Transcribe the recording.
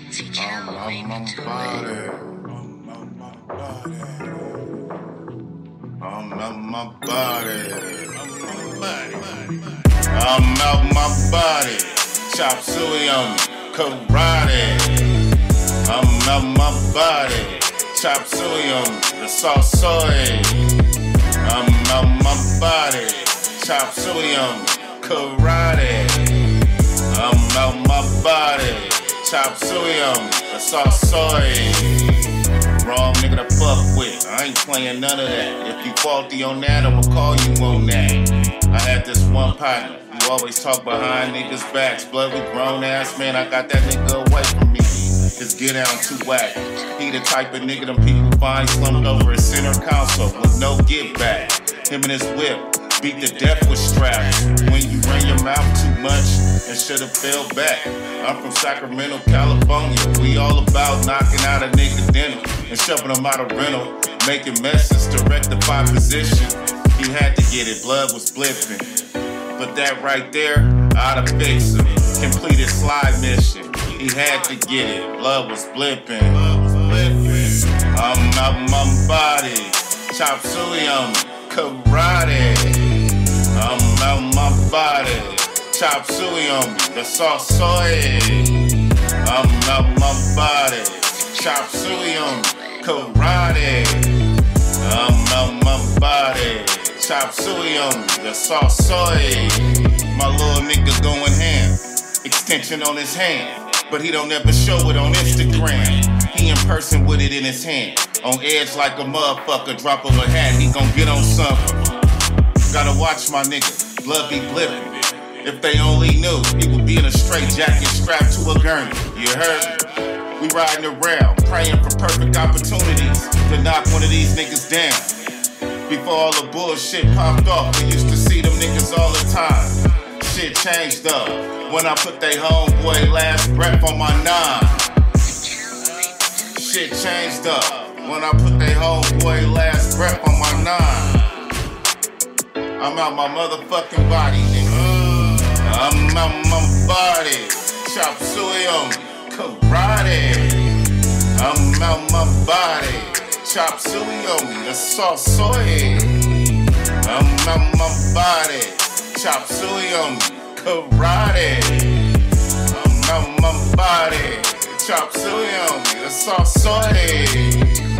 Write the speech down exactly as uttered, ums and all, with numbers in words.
I'm out my body. I'm out my body. I'm out my body. Chop suey on me. Karate. I'm out my body. Chop suey on me. The sauce soy. I'm out my body. Chop suey on me. Karate. I'm out my body. Chop suey on me. The sauce soy. Wrong nigga to fuck with. I ain't playing none of that. If you faulty on that, I'ma call you on that. I had this one partner. You always talk behind niggas' backs. Blood with grown ass man. I got that nigga away from me. Just get down too whack. He the type of nigga them people find slumped over a center console with no give back. Him and his whip beat to death with straps. When you ran your mouth too much and should've fell back. I'm from Sacramento, California. We all about knocking out a nigga dinner and shoving him out of rental, making messes to rectify position. He had to get it, blood was blipping. But that right there, I'd have fixed him. Completed slide mission. He had to get it, blood was blipping. I'm out my body, chop suey on me, karate. I'm out my body, chop suey on me, the sauce soy. I'm out my body, chop suey on me, karate. I'm out my body, chop suey on me, the sauce soy. My little nigga going ham, extension on his hand. But he don't ever show it on Instagram. He in person with it in his hand. On edge like a motherfucker, drop of a hat, he gon' get on something. Gotta watch my nigga, blood be blipping. If they only knew, he would be in a straight jacket strapped to a gurney. You heard? We riding around, praying for perfect opportunities to knock one of these niggas down. Before all the bullshit popped off, we used to see them niggas all the time. Shit changed up when I put they homeboy last breath on my nine. Shit changed up when I put they homeboy last breath on my nine. I'm out my motherfucking body, nigga. I'm out my body. Chop suey on me, karate. I'm out my body. Chop suey on me, the sauce soy. I'm out my body. Chop suey on me, karate. I'm out my body. Chop suey on me, the sauce soy.